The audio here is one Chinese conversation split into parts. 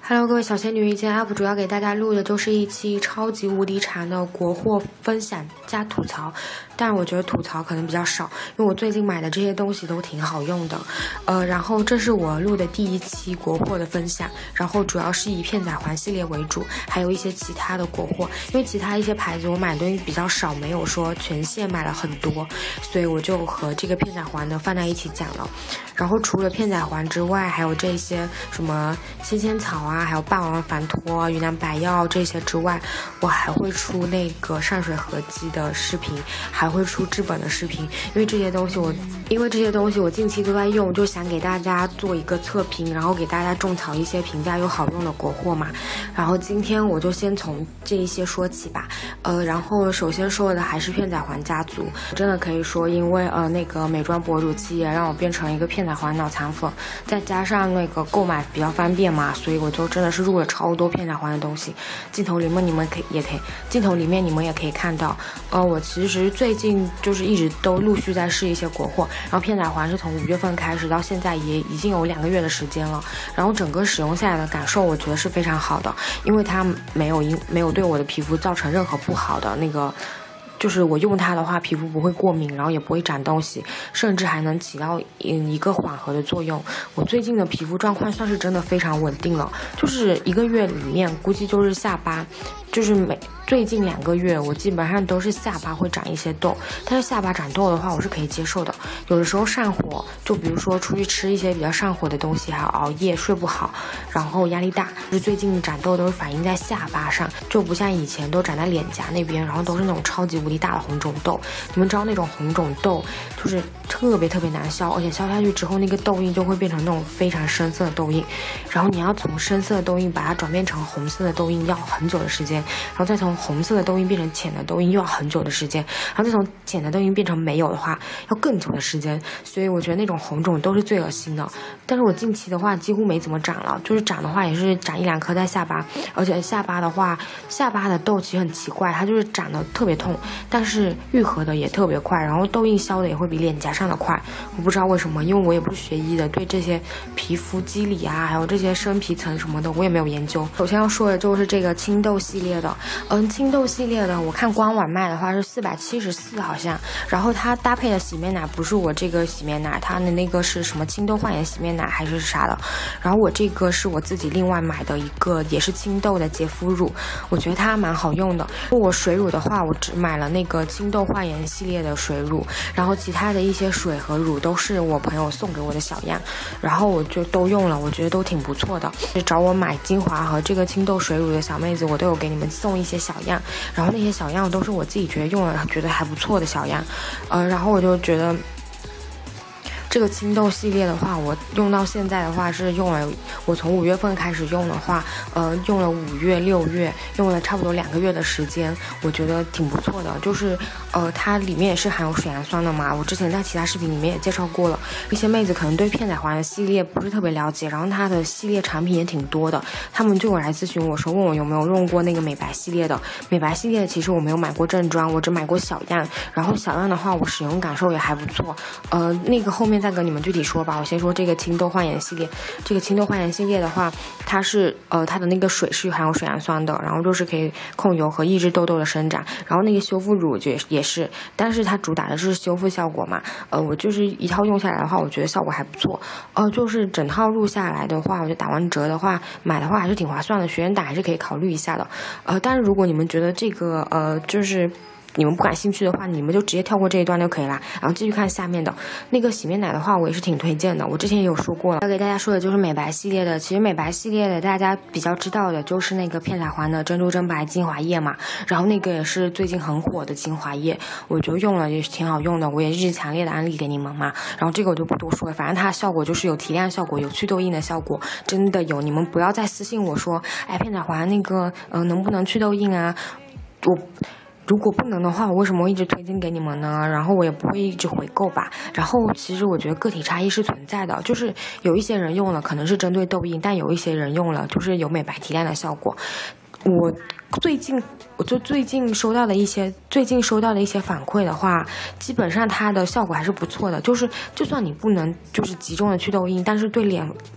Hello， 各位小仙女意见 UP 主要给大家录的就是一期超级无敌馋的国货分享加吐槽，但我觉得吐槽可能比较少，因为我最近买的这些东西都挺好用的。然后这是我录的第一期国货的分享，然后主要是以片仔癀系列为主，还有一些其他的国货，因为其他一些牌子我买的东西比较少，没有说全线买了很多，所以我就和这个片仔癀呢放在一起讲了。然后除了片仔癀之外，还有这些什么仙仙草啊，还有霸王矾托、云南白药这些之外，我还会出那个上水合肌的视频，还会出治本的视频，因为这些东西我近期都在用，就想给大家做一个测评，然后给大家种草一些平价又好用的国货嘛。然后今天我就先从这一些说起吧。然后首先说的还是片仔癀家族，真的可以说因为那个美妆博主企业让我变成一个片仔癀脑残粉，再加上那个购买比较方便嘛，所以我就真的是入了超多片仔癀的东西。镜头里面你们也可以看到，我其实最近就是一直都陆续在试一些国货，然后片仔癀是从5月份开始到现在也已经有2个月的时间了，然后整个使用下来的感受我觉得是非常好的，因为它没有对我的皮肤造成任何不好的那个。就是我用它的话，皮肤不会过敏，然后也不会长东西，甚至还能起到一个缓和的作用。我最近的皮肤状况算是真的非常稳定了，就是1个月里面估计就是下巴，就是最近2个月我基本上都是下巴会长一些痘，但是下巴长痘的话我是可以接受的。有的时候上火，就比如说出去吃一些比较上火的东西，还有熬夜睡不好，然后压力大，就是最近长痘都是反映在下巴上，就不像以前都长在脸颊那边，然后都是那种超级无敌大的红肿痘。你们知道那种红肿痘就是特别难消，而且消下去之后那个痘印就会变成那种非常深色的痘印，然后你要从深色的痘印把它转变成红色的痘印要很久的时间，然后再从红色的痘印变成浅的痘印又要很久的时间，然后再从浅的痘印变成没有的话要更久的时间，所以我觉得那种红肿都是最恶心的。但是我近期的话几乎没怎么长了，就是长的话也是长1-2颗在下巴，而且下巴的痘其实很奇怪，它就是长得特别痛，但是愈合的也特别快，然后痘印消的也会比脸颊上的快，我不知道为什么，因为我也不是学医的，对这些皮肤机理啊还有这些生皮层什么的我也没有研究。首先要说的就是这个青痘系列的，青痘系列的我看官网卖的话是474好像，然后它搭配的洗面奶不是我这个洗面奶，它的那个是什么青痘焕颜洗面奶还是啥的，然后我这个是我自己另外买的一个也是青痘的洁肤乳，我觉得它蛮好用的。我水乳的话我只买了那个青痘焕颜系列的水乳，然后其他的一些水和乳都是我朋友送给我的小样，然后我就都用了，我觉得都挺不错的。找我买精华和这个青痘水乳的小妹子我都有给你们送一些小样，然后那些小样都是我自己觉得用了觉得还不错的小样，然后我就觉得这个青痘系列的话我用到现在的话是用了，我从5月份开始用的话用了5月6月，用了差不多2个月的时间，我觉得挺不错的。就是它里面也是含有水杨酸的嘛，我之前在其他视频里面也介绍过了，一些妹子可能对片仔癀的系列不是特别了解，然后它的系列产品也挺多的，他们就来咨询我说问我有没有用过那个美白系列的。美白系列其实我没有买过正装，我只买过小样，然后小样的话我使用感受也还不错，那个后面再跟你们具体说吧。我先说这个青痘焕颜系列，这个青痘焕颜系列的话它是它的那个水是含有水杨酸的，然后就是可以控油和抑制痘痘的生长，然后那个修复乳也是，但是它主打的是修复效果嘛，我就是一套用下来的话我觉得效果还不错，就是整套入下来的话我觉得打完折的话买的话还是挺划算的，学员党还是可以考虑一下的。但是如果你们觉得这个就是你们不感兴趣的话，你们就直接跳过这一段就可以啦，然后继续看下面的那个洗面奶的话我也是挺推荐的，我之前也有说过了。要给大家说的就是美白系列的，其实美白系列的大家比较知道的就是那个片仔癀的珍珠真白精华液嘛，然后那个也是最近很火的精华液，我就用了也是挺好用的，我也是强烈的安利给你们嘛。然后这个我就不多说了，反正它的效果就是有提亮效果，有祛痘印的效果，真的有，你们不要再私信我说哎片仔癀那个能不能祛痘印啊，如果不能的话我为什么会一直推荐给你们呢？然后我也不会一直回购吧。然后其实我觉得个体差异是存在的，就是有一些人用了可能是针对痘印，但有一些人用了就是有美白提亮的效果。我最近收到的一些反馈的话，基本上它的效果还是不错的，就是就算你不能就是集中的祛痘印，但是对脸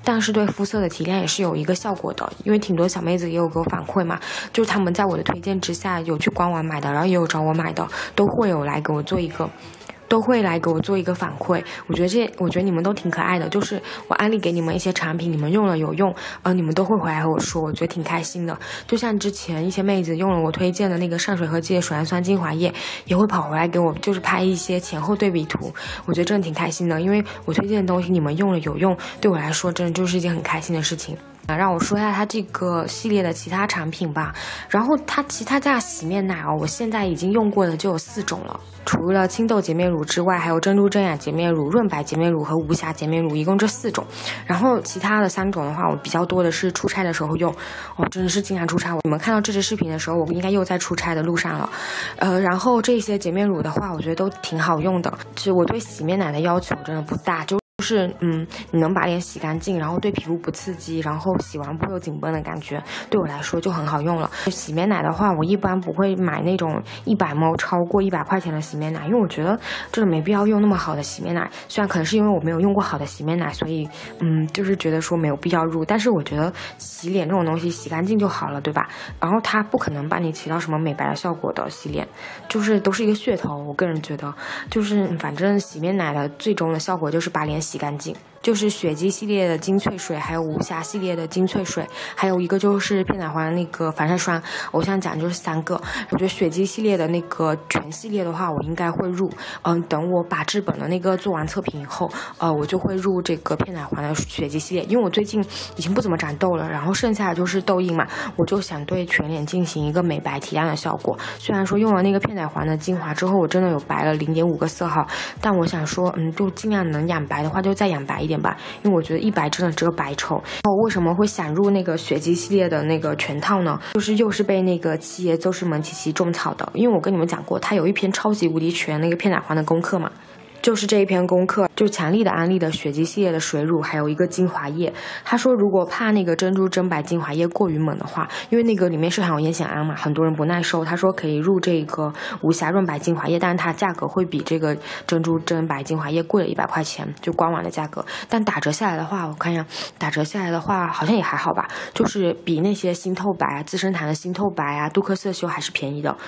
但是对肤色的提亮也是有一个效果的，因为挺多小妹子也有给我反馈嘛，就是他们在我的推荐之下有去官网买的，然后也有找我买的，都会来给我做一个反馈。我觉得你们都挺可爱的，就是我安利给你们一些产品，你们用了有用，你们都会回来和我说，我觉得挺开心的。就像之前一些妹子用了我推荐的那个上水和记的水杨酸精华液，也会跑回来给我就是拍一些前后对比图，我觉得真的挺开心的，因为我推荐的东西你们用了有用，对我来说真的就是一件很开心的事情。让我说一下它这个系列的其他产品吧。然后它其他家洗面奶我现在已经用过的就有4种了，除了青豆洁面乳之外，还有珍珠真雅洁面乳、润白洁面乳和无瑕洁面乳，一共这4种。然后其他的3种的话，我比较多的是出差的时候用，真的是经常出差。你们看到这支视频的时候，我应该又在出差的路上了。然后这些洁面乳的话，我觉得都挺好用的。其实我对洗面奶的要求真的不大，就是你能把脸洗干净，然后对皮肤不刺激，然后洗完不会有紧绷的感觉，对我来说就很好用了。洗面奶的话，我一般不会买那种100ml超过100块钱的洗面奶，因为我觉得真的没必要用那么好的洗面奶。虽然可能是因为我没有用过好的洗面奶，所以就是觉得说没有必要入。但是我觉得洗脸这种东西洗干净就好了，对吧？然后它不可能帮你起到什么美白的效果的，洗脸就是都是一个噱头。我个人觉得就是反正洗面奶的最终的效果就是把脸洗干净。就是雪肌系列的精粹水，还有无瑕系列的精粹水，还有一个就是片仔癀那个防晒霜。我想讲就是3个。我觉得雪肌系列的那个全系列的话，我应该会入。等我把治本的那个做完测评以后，我就会入这个片仔癀的雪肌系列。因为我最近已经不怎么长痘了，然后剩下的就是痘印嘛，我就想对全脸进行一个美白提亮的效果。虽然说用了那个片仔癀的精华之后，我真的有白了0.5个色号，但我想说，就尽量能养白的话，就再养白一点吧，因为我觉得一白真的只有白丑。我为什么会想入那个雪肌系列的那个全套呢？就是又是被那个七爷邹氏门琪琪种草的，因为我跟你们讲过，他有一篇超级无敌全那个片仔癀的功课嘛。就是这一篇功课，就强力的安利的雪肌系列的水乳，还有一个精华液。他说，如果怕那个珍珠真白精华液过于猛的话，因为那个里面是含有烟酰胺嘛，很多人不耐受。他说可以入这个无瑕润白精华液，但是它价格会比这个珍珠真白精华液贵了100块钱，就官网的价格。但打折下来的话，我看一下，打折下来的话好像也还好吧，就是比那些新透白啊、资生堂的新透白啊、杜克色修还是便宜的。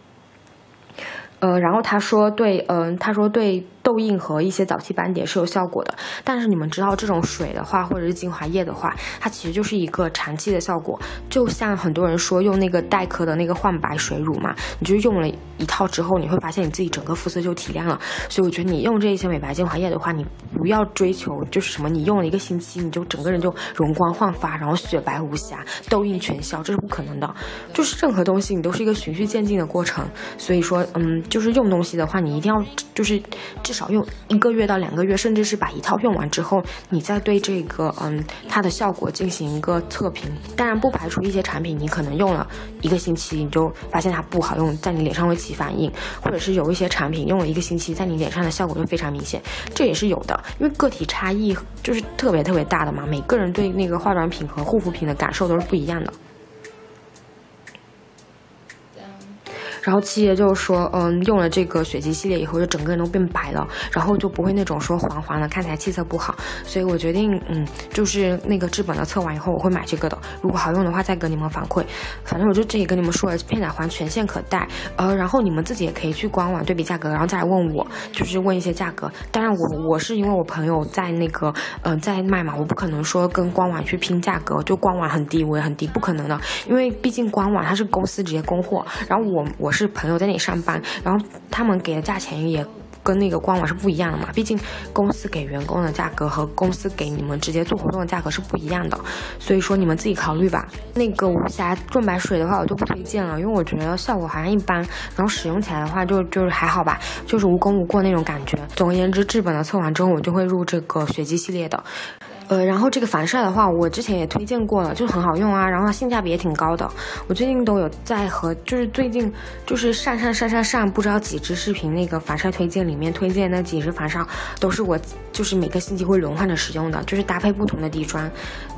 然后他说对痘印和一些早期斑点是有效果的，但是你们知道这种水的话，或者是精华液的话，它其实就是一个长期的效果。就像很多人说用那个黛珂的那个焕白水乳嘛，你就用了一套之后，你会发现你自己整个肤色就提亮了。所以我觉得你用这些美白精华液的话，你不要追求就是什么，你用了1个星期你就整个人就容光焕发，然后雪白无瑕，痘印全消，这是不可能的。就是任何东西你都是一个循序渐进的过程。所以说就是用东西的话，你一定要就是至少用1个月到2个月，甚至是把一套用完之后，你再对这个它的效果进行一个测评。当然不排除一些产品你可能用了1个星期你就发现它不好用，在你脸上会起反应，或者是有一些产品用了1个星期，在你脸上的效果就非常明显，这也是有的。因为个体差异就是特别大的嘛，每个人对那个化妆品和护肤品的感受都是不一样的。然后七爷就是说，用了这个雪肌系列以后，就整个人都变白了，然后就不会那种说黄黄的，看起来气色不好。所以我决定，就是那个治本的测完以后，我会买这个的。如果好用的话，再跟你们反馈。反正我就这里跟你们说了，片仔癀全线可带，然后你们自己也可以去官网对比价格，然后再来问我，就是问一些价格。当然我是因为我朋友在那个在卖嘛，我不可能说跟官网去拼价格，就官网很低，我也很低，不可能的，因为毕竟官网它是公司直接供货，然后我是朋友在那里上班，然后他们给的价钱也跟那个官网是不一样的嘛，毕竟公司给员工的价格和公司给你们直接做活动的价格是不一样的，所以说你们自己考虑吧。那个无瑕润白水的话我就不推荐了，因为我觉得效果好像一般，然后使用起来的话就是还好吧，就是无功无过那种感觉。总而言之，治本的测完之后我就会入这个雪肌系列的。然后这个防晒的话，我之前也推荐过了，就很好用啊，然后它性价比也挺高的。我最近都有在和，就是最近就是上不知道几支视频那个防晒推荐里面推荐那几支防晒，都是我就是每个星期会轮换着使用的，就是搭配不同的底妆。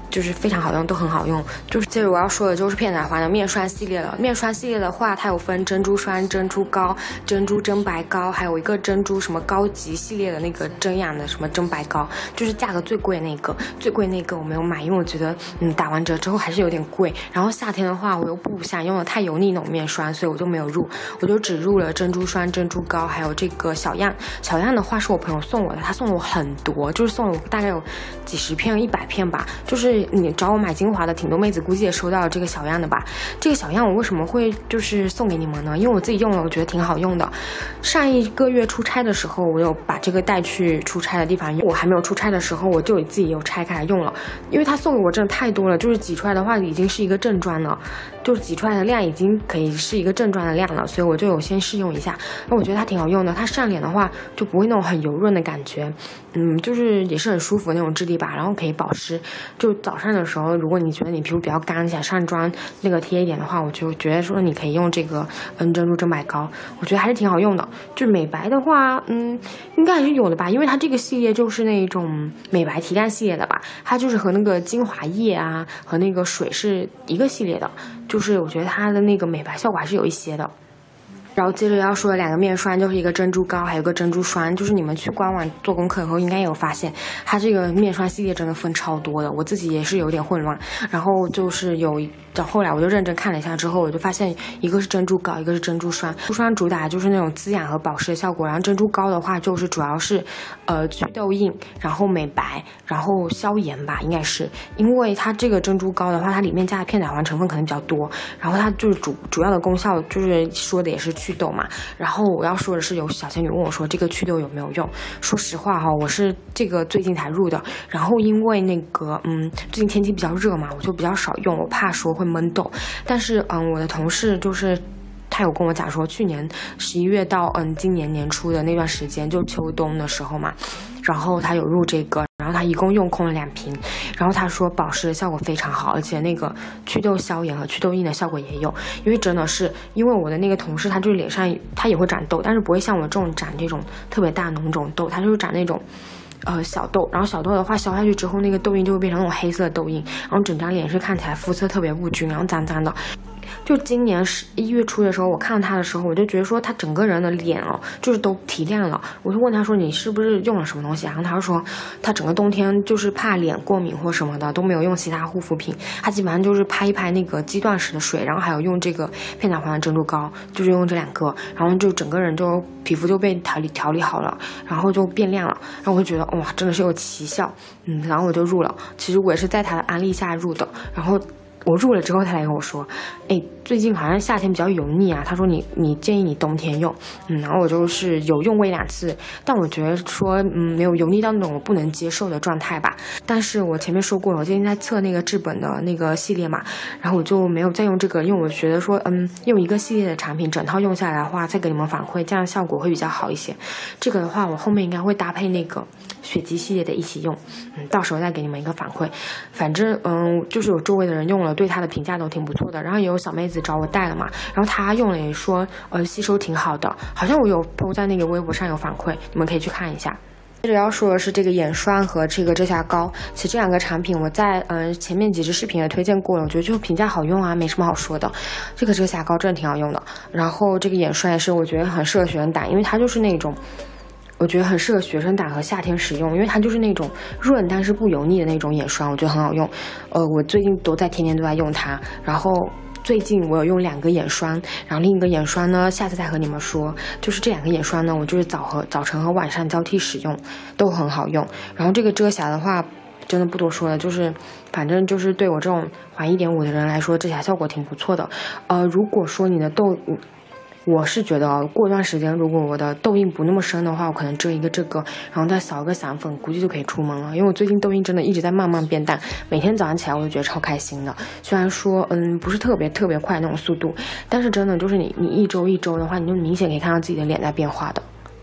就是非常好用，都很好用。就是接着我要说的就是片仔癀的面霜系列了。面霜系列的话，它有分珍珠霜、珍珠膏、珍珠真白膏，还有一个珍珠什么高级系列的那个珍养的什么真白膏，就是价格最贵那个。最贵那个我没有买，因为我觉得打完折之后还是有点贵。然后夏天的话，我又不想用的太油腻那种面霜，所以我就没有入，我就只入了珍珠霜、珍珠膏，还有这个小样。小样的话是我朋友送我的，他送了我很多，就是送了我大概有几十片、100片吧。就是你找我买精华的挺多妹子估计也收到了这个小样的吧。这个小样我为什么会就是送给你们呢？因为我自己用了，我觉得挺好用的。上一个月出差的时候，我有把这个带去出差的地方用。我还没有出差的时候，我就自己有拆开来用了，因为他送给我真的太多了，就是挤出来的话已经是一个正装了，就是挤出来的量已经可以是一个正装的量了，所以我就有先试用一下。那我觉得它挺好用的，它上脸的话就不会那种很油润的感觉，就是也是很舒服的那种质地吧，然后可以保湿。就早上的时候，如果你觉得你皮肤比较干，想上妆那个贴一点的话，我就觉得说你可以用这个珍珠真白膏，我觉得还是挺好用的。就美白的话，应该还是有的吧，因为它这个系列就是那种美白提亮系列的吧，它就是和那个精华液啊和那个水是一个系列的，就是我觉得它的那个美白效果还是有一些的。然后接着要说的2个面霜，就是一个珍珠膏，还有一个珍珠霜。就是你们去官网做功课以后，应该也有发现，它这个面霜系列真的分超多的，我自己也是有点混乱。然后就是后来我就认真看了一下之后，我就发现一个是珍珠膏，一个是珍珠霜。珍珠霜主打就是那种滋养和保湿的效果，然后珍珠膏的话就是主要是祛痘印，然后美白，然后消炎吧，应该是。因为它这个珍珠膏的话，它里面加的片仔癀成分可能比较多，然后它就是主要的功效就是说的也是祛痘嘛。然后我要说的是，有小仙女问我说这个祛痘有没有用？说实话哈，我是这个最近才入的，然后因为那个最近天气比较热嘛，我就比较少用，我怕说会闷痘。但是我的同事就是他有跟我讲说，去年11月到今年年初的那段时间，就秋冬的时候嘛，然后他有入这个，然后他一共用空了2瓶，然后他说保湿的效果非常好，而且那个祛痘消炎和祛痘印的效果也有。因为真的是因为我的那个同事，他就是脸上他也会长痘，但是不会像我这种长这种特别大脓肿痘，他就是长那种小痘，然后小痘的话消下去之后，那个痘印就会变成那种黑色的痘印，然后整张脸是看起来肤色特别不均，然后脏脏的。就今年1月初的时候，我看到他的时候，我就觉得说他整个人的脸就是都提亮了。我就问他说你是不是用了什么东西啊？然后他说他整个冬天就是怕脸过敏或什么的都没有用其他护肤品，他基本上就是拍一拍那个肌断食的水，然后还有用这个片仔癀的珍珠膏，就是用这2个，然后就整个人就皮肤就被调理好了，然后就变亮了。然后我就觉得哇，真的是有奇效，然后我就入了。其实我也是在他的安利下入的，然后我入了之后，他来跟我说，最近好像夏天比较油腻啊，他说你建议你冬天用，然后我就是有用过1-2次，但我觉得说没有油腻到那种我不能接受的状态吧。但是我前面说过了，我最近在测那个治本的那个系列嘛，然后我就没有再用这个，因为我觉得说用一个系列的产品整套用下来的话，再给你们反馈，这样效果会比较好一些。这个的话，我后面应该会搭配那个雪肌系列的一起用，到时候再给你们一个反馈。反正就是有周围的人用了，对它的评价都挺不错的，然后也有小妹子找我带了嘛，然后她用了也说吸收挺好的，好像我有 po 在那个微博上有反馈，你们可以去看一下。接着要说的是这个眼霜和这个遮瑕膏，其实这2个产品我在前面几支视频也推荐过了，我觉得就评价好用啊，没什么好说的。这个遮瑕膏真的挺好用的，然后这个眼霜也是我觉得很适合学生胆，因为它就是那种我觉得很适合学生胆和夏天使用，因为它就是那种润但是不油腻的那种眼霜，我觉得很好用。我最近天天都在用它，然后最近我有用2个眼霜，然后另一个眼霜呢，下次再和你们说。就是这2个眼霜呢，我就是早晨和晚上交替使用，都很好用。然后这个遮瑕的话，真的不多说了，就是反正就是对我这种还1.5的人来说，遮瑕效果挺不错的。如果说你的我是觉得过段时间如果我的痘印不那么深的话，我可能遮一个这个，然后再扫一个散粉，估计就可以出门了。因为我最近痘印真的一直在慢慢变淡，每天早上起来我就觉得超开心的。虽然说不是特别快那种速度，但是真的就是你一周的话，你就明显可以看到自己的脸在变化的。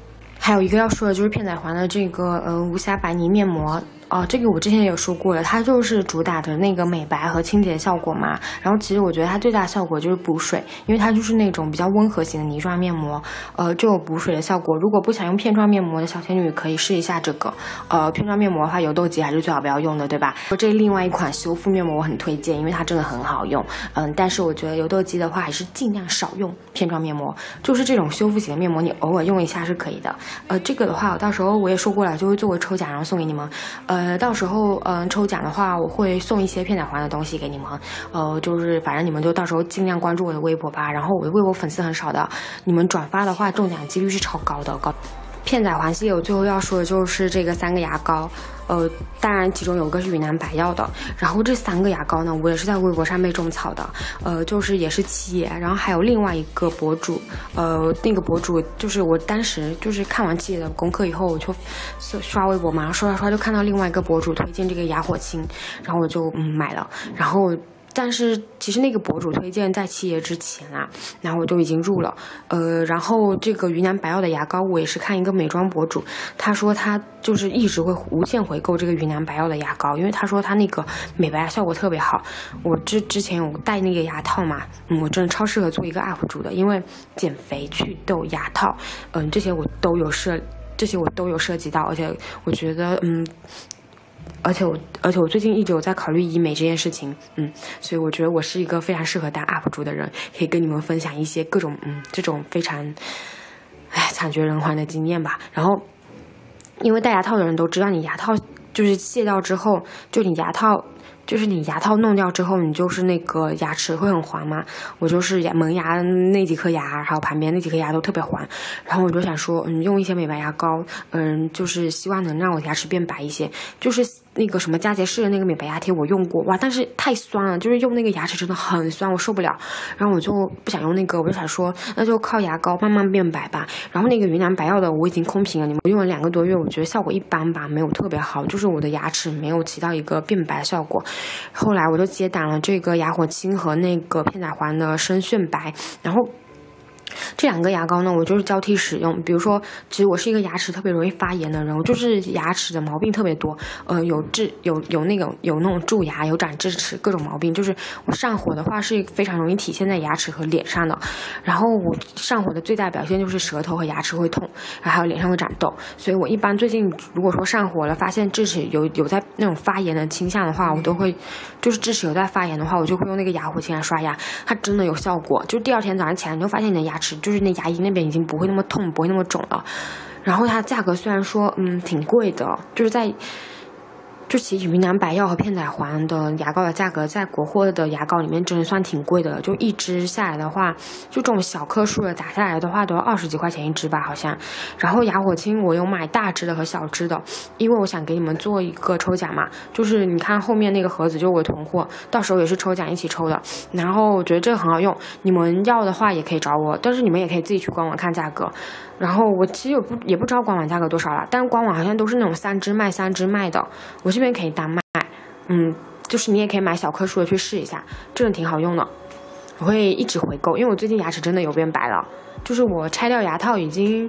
还有一个要说的就是片仔癀的这个无瑕白泥面膜。这个我之前也有说过了，它就是主打的那个美白和清洁效果嘛。然后其实我觉得它最大的效果就是补水，因为它就是那种比较温和型的泥状面膜，就有补水的效果。如果不想用片状面膜的小仙女可以试一下这个。片状面膜的话，油痘肌还是最好不要用的，对吧？这另外一款修复面膜我很推荐，因为它真的很好用。但是我觉得油痘肌的话，还是尽量少用片状面膜，就是这种修复型的面膜，你偶尔用一下是可以的。这个的话，我到时候我也说过了，就会作为抽奖然后送给你们。到时候抽奖的话，我会送一些片仔癀的东西给你们。就是反正你们就到时候尽量关注我的微博吧。然后我的微博粉丝很少的，你们转发的话，中奖几率是超高的。片仔癀系列我最后要说的就是这个3个牙膏。当然其中有个是云南白药的，然后这3个牙膏呢，我也是在微博上被种草的，就是也是七爷，然后还有另外一个博主，那个博主就是我当时就是看完七爷的功课以后，我就刷微博嘛，刷就看到另外一个博主推荐这个哑火清，然后我就买了，然后。但是其实那个博主推荐在七爷之前啊，然后我就已经入了。然后这个云南白药的牙膏，我也是看一个美妆博主，他说他就是一直会无限回购这个云南白药的牙膏，因为他说他那个美白效果特别好。我之前有戴那个牙套嘛，我真的超适合做一个 UP 主的，因为减肥、祛痘、牙套，这些我都有涉及到，而且我觉得而且我最近一直有在考虑医美这件事情，所以我觉得我是一个非常适合当 UP 主的人，可以跟你们分享一些各种这种非常惨绝人寰的经验吧。然后因为戴牙套的人都知道，你牙套就是卸掉之后，你牙套弄掉之后，你就是那个牙齿会很黄嘛。我就是门牙那几颗牙，还有旁边那几颗牙都特别黄。然后我就想说，用一些美白牙膏，就是希望能让我牙齿变白一些。就是那个什么佳洁士的那个美白牙贴我用过，哇，但是太酸了，就是用那个牙齿真的很酸，我受不了。然后我就不想用那个，我就想说，那就靠牙膏慢慢变白吧。然后那个云南白药的我已经空瓶了，你们用了2个多月，我觉得效果一般吧，没有特别好，就是我的牙齿没有起到一个变白的效果。后来我就接档了这个哑火清和那个片仔癀的深炫白，然后这2个牙膏呢，我就是交替使用。比如说，其实我是一个牙齿特别容易发炎的人，我就是牙齿的毛病特别多，有那种蛀牙，有长智齿，各种毛病。就是我上火的话是非常容易体现在牙齿和脸上的。然后我上火的最大表现就是舌头和牙齿会痛，然后还有脸上会长痘。所以我一般最近如果说上火了，发现智齿有在那种发炎的倾向的话，我都会就是智齿有在发炎的话，我就会用那个哑火清来刷牙，它真的有效果。就第2天早上起来，你就发现你的牙齿就是那牙龈那边已经不会那么痛，不会那么肿了。然后它价格虽然说挺贵的，就其实云南白药和片仔癀的牙膏的价格在国货的牙膏里面真的算挺贵的，就一支下来的话，就这种小颗数的打下来的话都要20几块钱一支吧好像。然后哑火清我有买大支的和小支的，因为我想给你们做一个抽奖嘛，就是你看后面那个盒子就是我的囤货，到时候也是抽奖一起抽的。然后我觉得这个很好用，你们要的话也可以找我，但是你们也可以自己去官网看价格。然后我其实也不知道官网价格多少了，但是官网好像都是那种3支卖的，我这边可以单卖，就是你也可以买小颗数的去试一下，真的挺好用的。我会一直回购，因为我最近牙齿真的有变白了，就是我拆掉牙套已经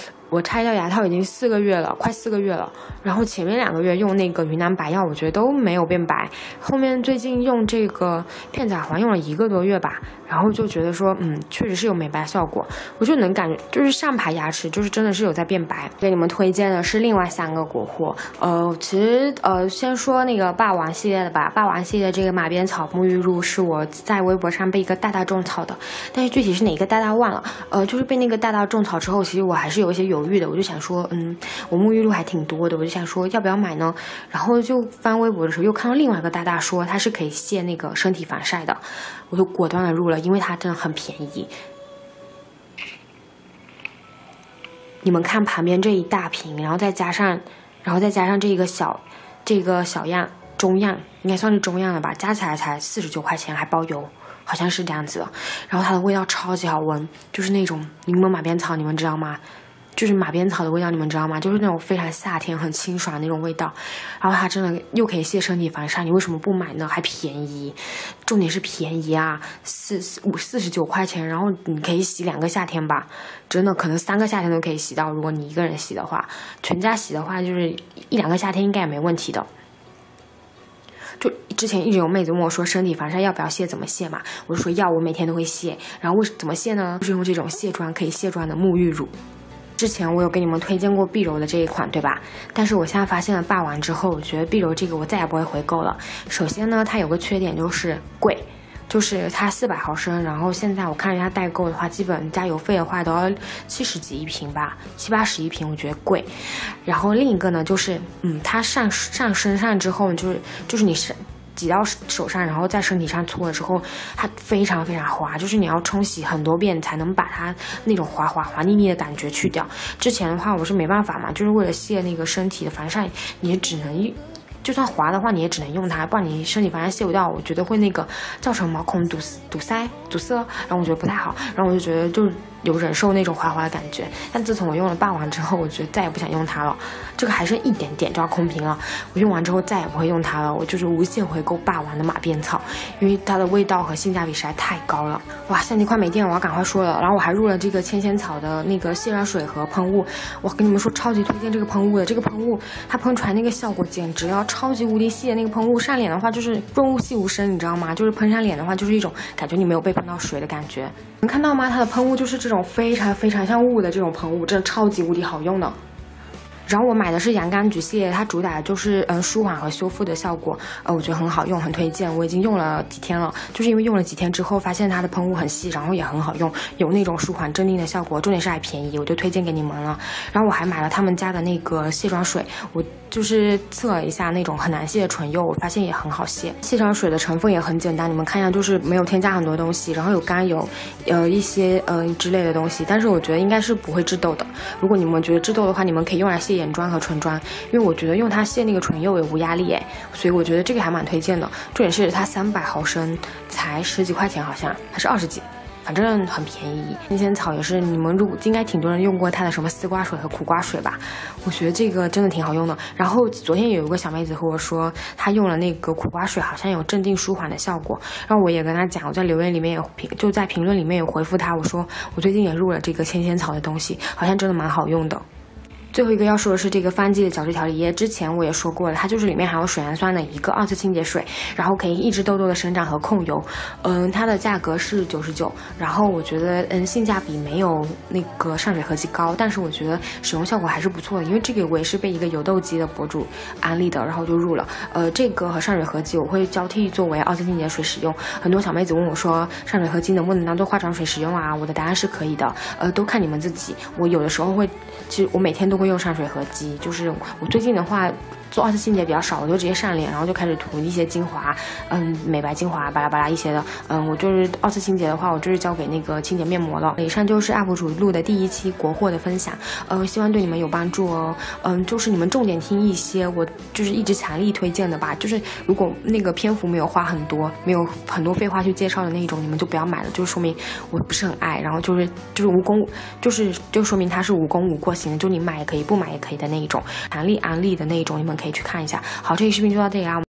4个月了，快4个月了。然后前面2个月用那个云南白药，我觉得都没有变白。后面最近用这个片仔癀用了1个多月吧，然后就觉得说，确实是有美白效果。我就能感觉，就是上排牙齿就是真的是有在变白。给你们推荐的是另外3个国货。其实先说那个霸王系列的吧。霸王系列这个马鞭草沐浴露是我在微博上被一个大种草的，但是具体是哪个大忘了。就是被那个大种草之后，其实我还是有一些犹豫的。我就想说，我沐浴露还挺多的，我就想说要不要买呢？然后就翻微博的时候又看到另外一个大说它是可以卸那个身体防晒的，我就果断的入了，因为它真的很便宜。你们看旁边这一大瓶，然后再加上这个小样中样，应该算是中样了吧，加起来才49块钱，还包邮，好像是这样子的。然后它的味道超级好闻，就是那种柠檬马鞭草，你们知道吗？ 就是马鞭草的味道，你们知道吗？就是那种非常夏天很清爽的那种味道。然后它真的又可以卸身体防晒，你为什么不买呢？还便宜，重点是便宜啊，49块钱，然后你可以洗2个夏天吧，真的可能3个夏天都可以洗到。如果你一个人洗的话，全家洗的话，就是1-2个夏天应该也没问题的。就之前一直有妹子问我说身体防晒要不要卸，怎么卸嘛？我就说要，我每天都会卸。然后怎么卸呢？就是用这种可以卸妆的沐浴乳。之前我有给你们推荐过碧柔的这一款，对吧？但是我现在发现了霸王之后，我觉得碧柔这个我再也不会回购了。首先呢，它有个缺点就是贵。就是它400毫升，然后现在我看人家代购的话，基本加邮费的话都要70几一瓶吧，70-80一瓶，我觉得贵。然后另一个呢，就是它上身上之后，就是你是挤到手上，然后在身体上搓了之后，它非常非常滑，就是你要冲洗很多遍才能把它那种滑腻腻的感觉去掉。之前的话我是没办法嘛，就是为了卸那个身体的防晒，你只能就算滑的话，你也只能用它，不然你身体防晒卸不掉，我觉得会那个造成毛孔堵塞，然后我觉得不太好，然后我就觉得就是有忍受那种滑滑的感觉。但自从我用了霸王之后，我觉得再也不想用它了，这个还剩一点点就要空瓶了。我用完之后再也不会用它了，我就是无限回购霸王的马鞭草，因为它的味道和性价比实在太高了。哇，相机快没电了，我要赶快说了。然后我还入了这个千仙草的那个卸妆水和喷雾，我跟你们说超级推荐这个喷雾的，这个喷雾它喷出来那个效果简直了，超级无敌细的那个喷雾，上脸的话就是润物细无声，你知道吗？就是喷上脸的话就是一种感觉你没有被喷到水的感觉。能看到吗？它的喷雾就是这种非常非常像雾的这种喷雾，真的超级无敌好用的。然后我买的是洋甘菊系列，它主打的就是舒缓和修复的效果，我觉得很好用，很推荐。我已经用了几天了，就是因为用了几天之后，发现它的喷雾很细，然后也很好用，有那种舒缓镇定的效果，重点是还便宜，我就推荐给你们了。然后我还买了他们家的那个卸妆水，我就是测了一下那种很难卸的唇釉，我发现也很好卸。卸妆水的成分也很简单，你们看一下，就是没有添加很多东西，然后有甘油，一些之类的东西，但是我觉得应该是不会致痘的。如果你们觉得致痘的话，你们可以用来卸眼妆和唇妆，因为我觉得用它卸那个唇釉也无压力所以我觉得这个还蛮推荐的。重点是它300毫升才10几块钱，好像还是20几。反正很便宜。千仙草也是，你们应该挺多人用过它的什么丝瓜水和苦瓜水吧？我觉得这个真的挺好用的。然后昨天有一个小妹子和我说，她用了那个苦瓜水，好像有镇定舒缓的效果。然后我也跟她讲，我在留言里面就在评论里面有回复她，我说我最近也入了这个千仙草的东西，好像真的蛮好用的。最后一个要说的是这个番茄的角质调理液，之前我也说过了，它就是里面含有水杨酸的一个2次清洁水，然后可以抑制痘痘的生长和控油。它的价格是99，然后我觉得性价比没有那个上水合肌高，但是我觉得使用效果还是不错的，因为这个我也是被一个有痘肌的博主安利的，然后就入了。这个和上水合肌我会交替作为2次清洁水使用。很多小妹子问我说上水合肌能不能当做化妆水使用啊？我的答案是可以的，都看你们自己。我有的时候会，其实我每天都会用上水合肌，就是我最近的话做2次清洁比较少，我就直接上脸，然后就开始涂一些精华，美白精华巴拉巴拉一些的，我就是2次清洁的话，我就是交给那个清洁面膜了。以上就是 UP 主录的第1期国货的分享，希望对你们有帮助哦。就是你们重点听一些我就是一直强力推荐的吧，就是如果那个篇幅没有花很多，没有很多废话去介绍的那种，你们就不要买了，就说明我不是很爱，然后就是无功，就说明它是无功无过型的，就你买也可以，不买也可以的那一种，强力安利的那一种，你们可以去看一下。好，这期视频就到这里啦。